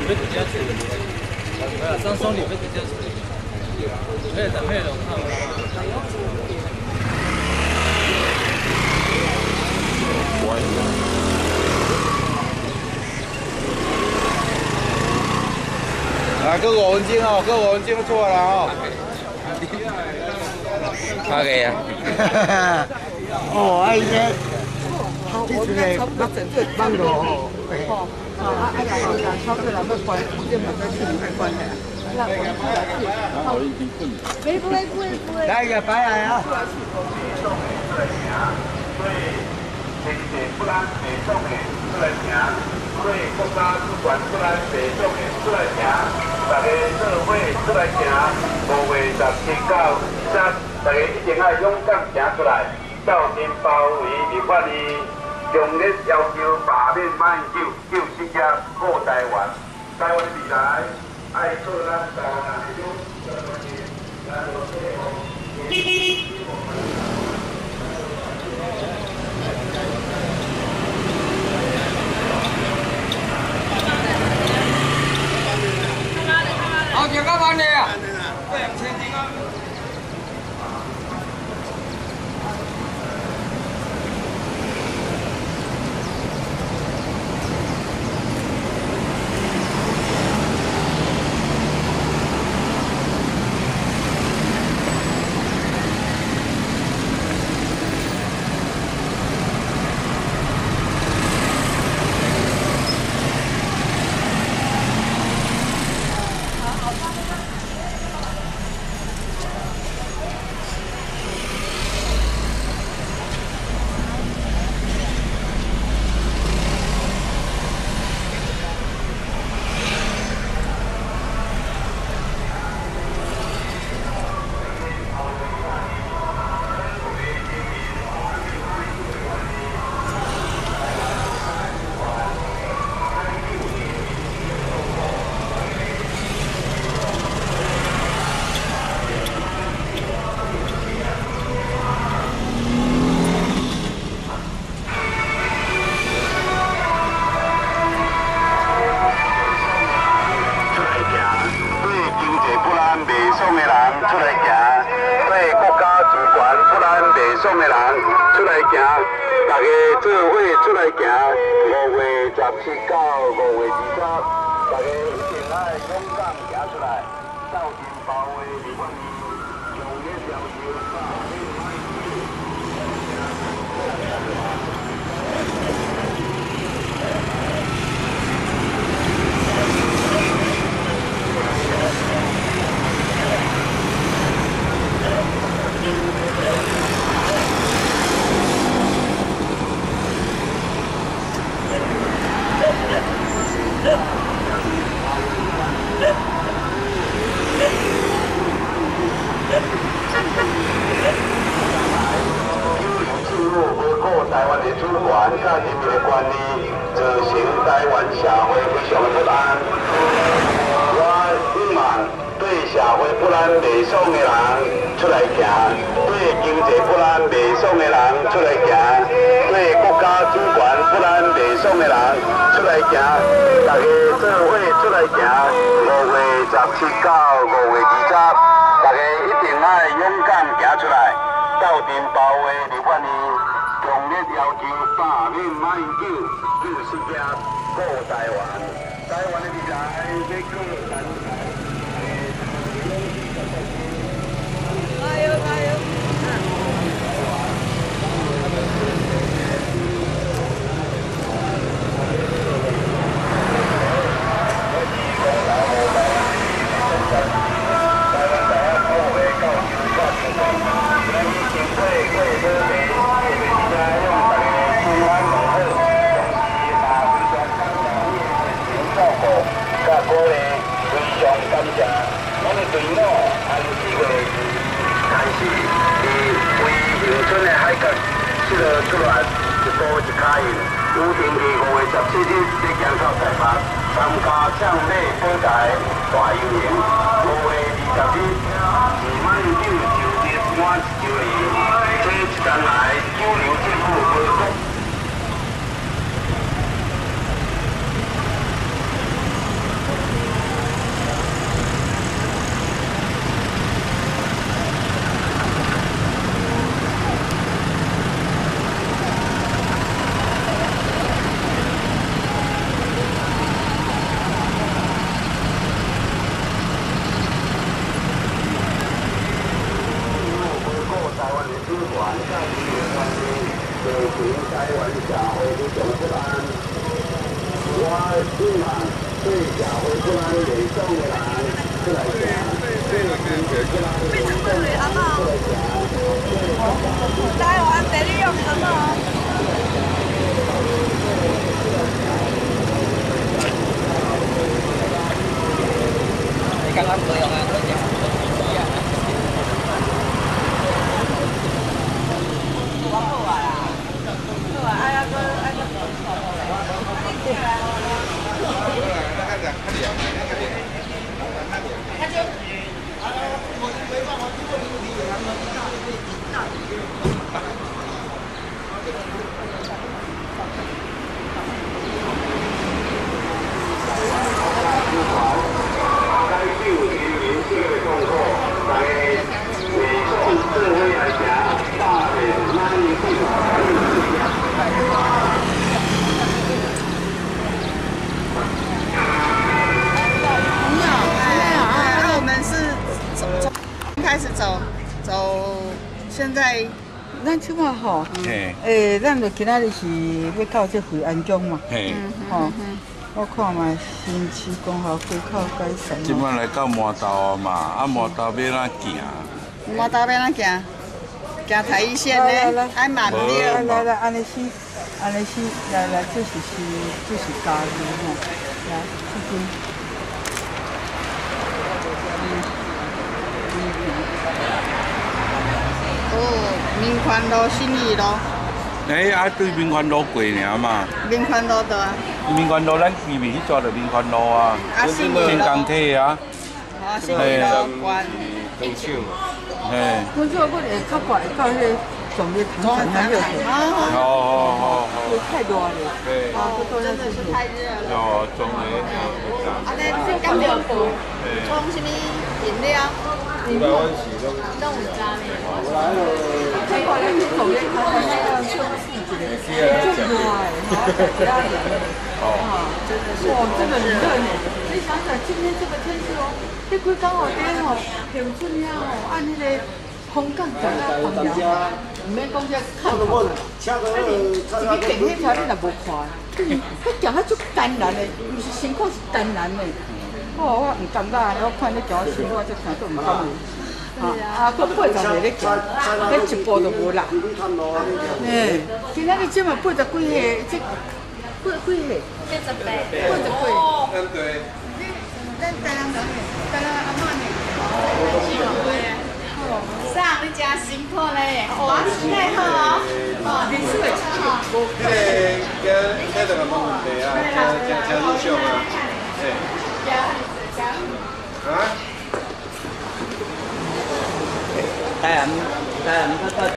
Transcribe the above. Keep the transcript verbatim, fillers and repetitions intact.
要直接处理，对啊，上双你要直接处理，配的配的，看来，各五分钟哦，各五分钟错了哦。 拍个呀！ 哦，啊，伊个，我这个我整个放落哦。哦，啊，啊，啊，啊，超过人要关，这门在处理在关的。那我们过来去。好，已经困了。不会不会不会不会。来个白来啊！所以，经济不然北宋的出来行，所以国家主管不然北宋的出来行，大家社会出来行，五月十七到十，大家一定要勇敢行出来，斗阵包围立法院，强烈要求罢免马英九，救世界护台湾，台湾的未来爱做咱台湾人的勇。 好，几个班的呀？ 对，千斤啊。 爽的人出来行，大家做伙出来行。五月十七到五月二十，大家一定要勇敢行出来，斗阵包围立法院，强烈要求罢免马英九。台湾的主权、甲人民的权利，造成台湾社会非常的不安。我希望对社会不安袂爽的人出来行，对经济不安袂爽的人出来行，对国家主权不安袂爽的人出来行，大家做伙出来行。五月十七到五月二十，大家一定要勇敢行出来，斗阵包围立法院。强烈要求罢免马英九，救世界，保台湾。台湾的未来要过咱。加油加油！各位非常感谢，我们队伍按四月开始，伫为迎春的海角设出来一步一卡印，预定伫五月十七日在江口台北参加抢马保台大游行。五月二十日是马英九就任满一周年，这一年来主流政府报告。 对社会不安内向的人出来讲，对经济不安内向的人出来讲。 台湾地理用什么？ 你刚刚可以啊，可以啊。 开始走，走，现在咱即马吼， 嘿， 诶，咱就今仔日是要到这惠安宫嘛， 嘿， 吼，我看嘛，新市公校街口改善。 即摆来到麻豆啊嘛，啊麻豆要哪行？ 麻豆要哪行？行台一线呢，还慢来点。 来来，安尼是，安尼是，来来，这是是，这是咖喱吼，来，这边。 哦，民权路、信义路。 哎，啊对民权路过尔嘛。 民权路倒啊。 民权路咱前面去抓着民权路啊， 啊，信义路。 新港铁啊。 啊，信义路关。 中手。嘿。 我做我会较快到迄个总列糖厂那边去。 好好好好。 太热了。 对。 啊， 真的是太热了。 哦，中列。 啊，那这刚没有补，冲什么饮料？ 五百万起都。 动物渣面。 结果咱去总列糖厂那个休息一个，真热哎，其他人。哦。真的是。哇，真的很热呢。你想想今天这个天气哦，你几天后天吼，平春呀吼，按那个风港走到旁边，唔免讲这看头啦。啊你一个电迄条你若无看，迄行啊足艰难的，毋是辛苦是艰难的。 哦，我唔甘觉，我看你行辛苦，我就听都唔甘去。啊，啊，佫八十个咧行，迄一步都无落。嘿，今仔日即嘛八十几岁，即八几岁？ 八十八。 八十几。 嗯，对。 咱台南人，台南阿嬷呢？上你真辛苦嘞，哇，太好哦！哦，你是会唱哦。 迄个个迄个冇问题啊，真真真理想啊，嘿。 啊？ 台南，台南，他到。